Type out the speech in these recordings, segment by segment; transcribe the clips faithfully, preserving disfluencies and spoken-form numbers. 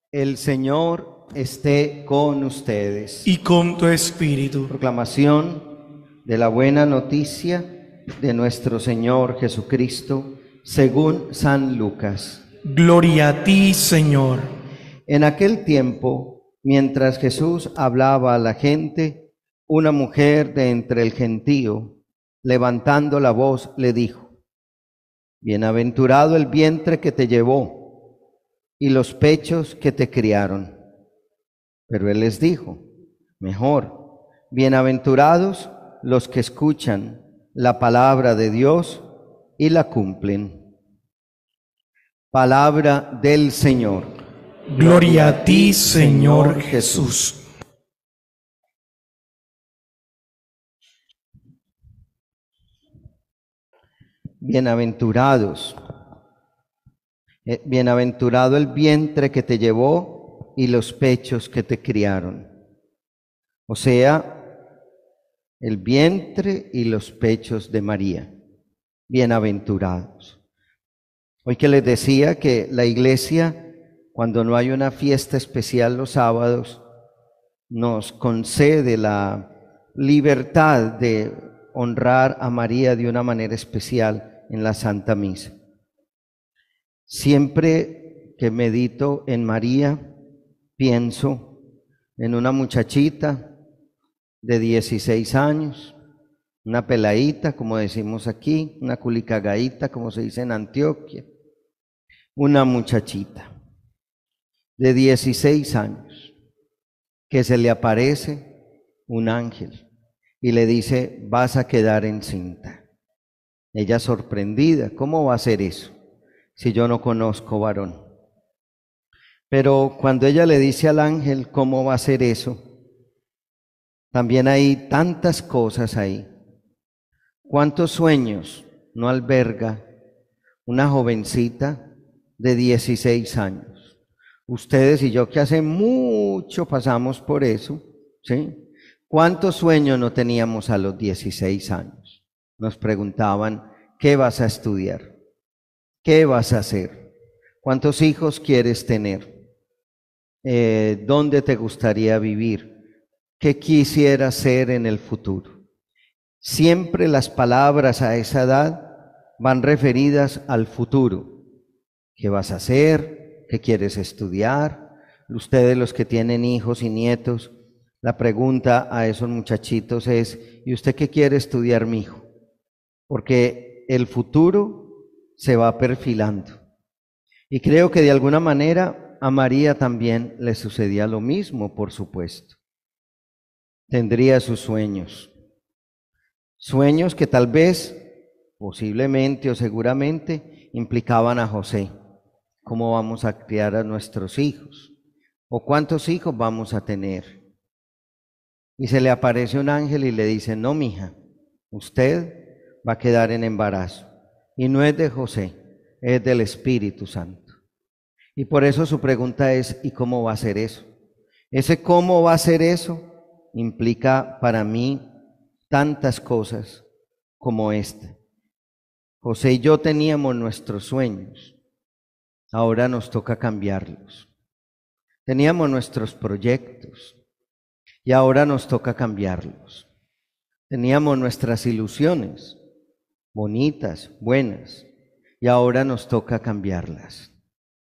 El Señor esté con ustedes. Y con tu espíritu. Proclamación de la buena noticia de nuestro Señor Jesucristo, según San Lucas. Gloria a ti, Señor. En aquel tiempo, mientras Jesús hablaba a la gente, una mujer de entre el gentío, levantando la voz, le dijo: Bienaventurado el vientre que te llevó y los pechos que te criaron. Pero él les dijo: mejor, bienaventurados los que escuchan la palabra de Dios y la cumplen. Palabra del Señor. Gloria a ti, Señor Jesús. Bienaventurados. Bienaventurado el vientre que te llevó y los pechos que te criaron. O sea, el vientre y los pechos de María. Bienaventurados. Hoy que les decía que la iglesia, cuando no hay una fiesta especial los sábados, nos concede la libertad de honrar a María de una manera especial en la Santa Misa. Siempre que medito en María, pienso en una muchachita de dieciséis años, una peladita, como decimos aquí, una culicagaíta, como se dice en Antioquia, una muchachita de dieciséis años, que se le aparece un ángel y le dice: vas a quedar encinta. Ella sorprendida: ¿cómo va a ser eso si yo no conozco varón? Pero cuando ella le dice al ángel cómo va a ser eso, también hay tantas cosas ahí. ¿Cuántos sueños no alberga una jovencita de dieciséis años? Ustedes y yo, que hace mucho pasamos por eso, ¿sí? ¿Cuántos sueños no teníamos a los dieciséis años? Nos preguntaban: ¿qué vas a estudiar? ¿Qué vas a hacer? ¿Cuántos hijos quieres tener? Eh, ¿Dónde te gustaría vivir? ¿Qué quisieras ser en el futuro? Siempre las palabras a esa edad van referidas al futuro. ¿Qué vas a hacer? ¿Qué quieres estudiar? Ustedes, los que tienen hijos y nietos, la pregunta a esos muchachitos es: ¿y usted qué quiere estudiar, mijo? Porque el futuro se va perfilando. Y creo que de alguna manera a María también le sucedía lo mismo, por supuesto. Tendría sus sueños. Sueños que tal vez, posiblemente o seguramente, implicaban a José. ¿Cómo vamos a criar a nuestros hijos? ¿O cuántos hijos vamos a tener? Y se le aparece un ángel y le dice: no, mija, usted va a quedar en embarazo. Y no es de José, es del Espíritu Santo. Y por eso su pregunta es: ¿y cómo va a ser eso? Ese cómo va a ser eso implica para mí tantas cosas como esta. José y yo teníamos nuestros sueños, ahora nos toca cambiarlos. Teníamos nuestros proyectos y ahora nos toca cambiarlos. Teníamos nuestras ilusiones, bonitas, buenas, y ahora nos toca cambiarlas.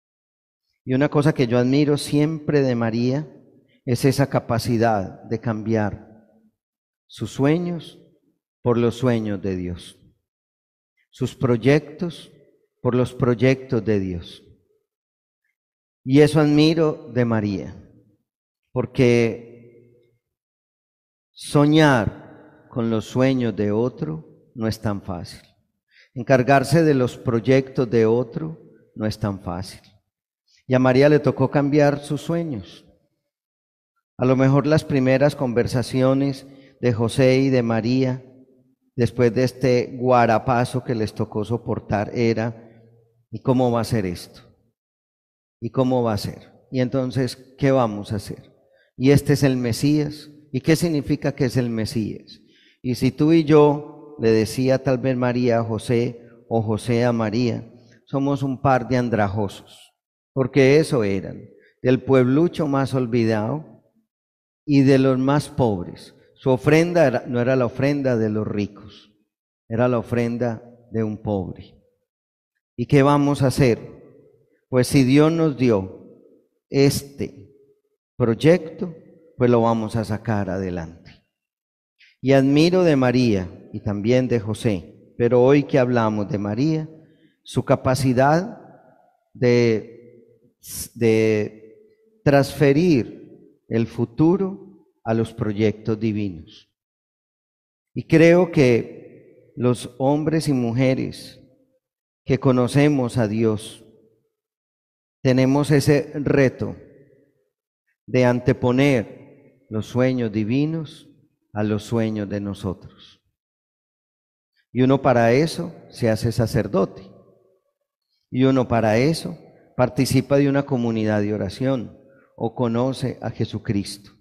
Y una cosa que yo admiro siempre de María es esa capacidad de cambiar sus sueños por los sueños de Dios, sus proyectos por los proyectos de Dios. Y eso admiro de María, porque soñar con los sueños de otro no es tan fácil. Encargarse de los proyectos de otro no es tan fácil. Y a María le tocó cambiar sus sueños. A lo mejor las primeras conversaciones de José y de María, después de este guarapazo que les tocó soportar, era: ¿y cómo va a ser esto? ¿Y cómo va a ser? Y entonces, ¿qué vamos a hacer? Y este es el Mesías. ¿Y qué significa que es el Mesías? Y si tú y yo, le decía tal vez María a José o José a María, somos un par de andrajosos, porque eso eran. del pueblucho más olvidado y de los más pobres. Su ofrenda era, no era la ofrenda de los ricos, era la ofrenda de un pobre. ¿Y qué vamos a hacer? Pues si Dios nos dio este proyecto, pues lo vamos a sacar adelante. Y admiro de María y también de José, pero hoy que hablamos de María, su capacidad de, de transferir el futuro a los proyectos divinos. Y creo que los hombres y mujeres que conocemos a Dios, tenemos ese reto de anteponer los sueños divinos a los sueños de nosotros. Y uno para eso se hace sacerdote. Y uno para eso participa de una comunidad de oración o conoce a Jesucristo.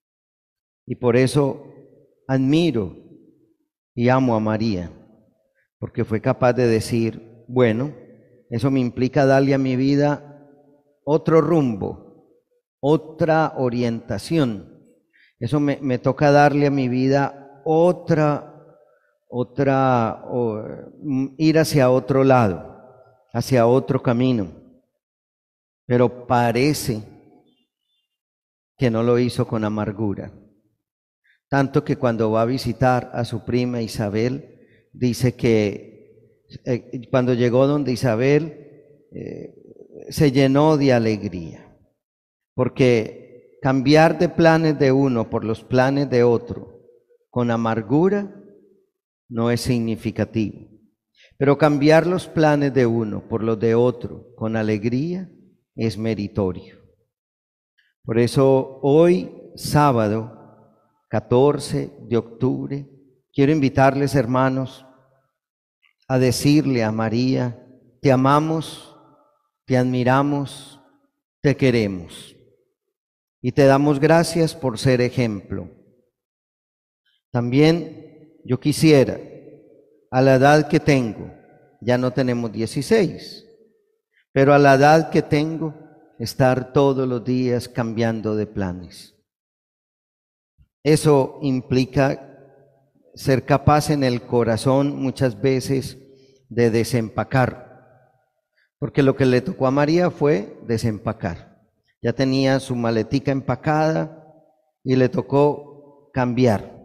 Y por eso admiro y amo a María, porque fue capaz de decir, bueno, eso me implica darle a mi vida otro rumbo, otra orientación. Eso me, me toca darle a mi vida otra, otra, o, ir hacia otro lado, hacia otro camino. Pero parece que no lo hizo con amargura. Tanto que cuando va a visitar a su prima Isabel, dice que eh, cuando llegó donde Isabel, eh, se llenó de alegría, porque cambiar de planes de uno por los planes de otro con amargura no es significativo, pero cambiar los planes de uno por los de otro con alegría es meritorio. Por eso hoy, sábado catorce de octubre, quiero invitarles, hermanos, a decirle a María, te amamos, te admiramos, te queremos y te damos gracias por ser ejemplo. También yo quisiera, a la edad que tengo, ya no tenemos dieciséis, pero a la edad que tengo, estar todos los días cambiando de planes. Eso implica ser capaz en el corazón muchas veces de desempacar. Porque lo que le tocó a María fue desempacar. Ya tenía su maletica empacada y le tocó cambiar.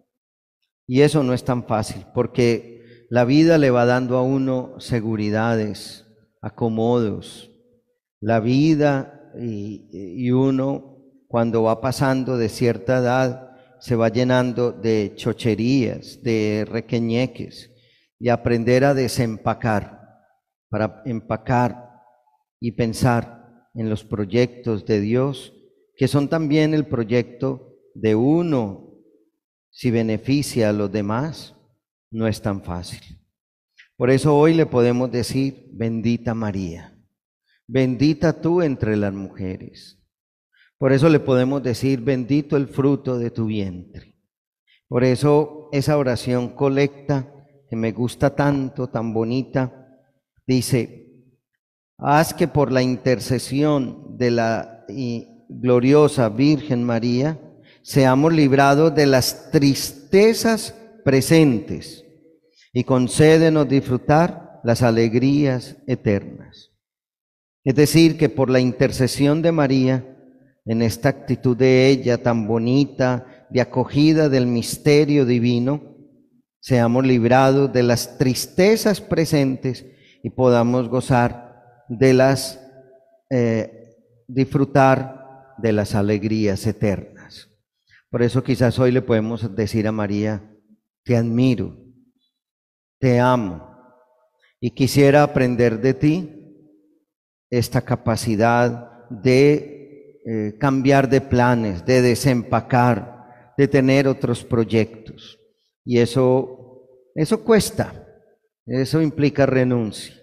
Y eso no es tan fácil, porque la vida le va dando a uno seguridades, acomodos. La vida y, y uno, cuando va pasando de cierta edad, se va llenando de chocherías, de requeñeques, y aprender a desempacar, para empacar y pensar en los proyectos de Dios, que son también el proyecto de uno. Si beneficia a los demás, no es tan fácil. Por eso hoy le podemos decir, bendita María, bendita tú entre las mujeres. Por eso le podemos decir, bendito el fruto de tu vientre. Por eso esa oración colecta, que me gusta tanto, tan bonita, dice, haz que por la intercesión de la gloriosa Virgen María seamos librados de las tristezas presentes y concédenos disfrutar las alegrías eternas. Es decir, que por la intercesión de María, en esta actitud de ella tan bonita, de acogida del misterio divino, seamos librados de las tristezas presentes y podamos gozar de las, eh, disfrutar de las alegrías eternas. Por eso quizás hoy le podemos decir a María, te admiro, te amo y quisiera aprender de ti esta capacidad de eh, cambiar de planes, de desempacar, de tener otros proyectos. Y eso, eso cuesta. Eso implica renuncia,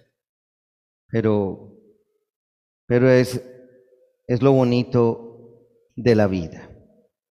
pero, pero es, es lo bonito de la vida.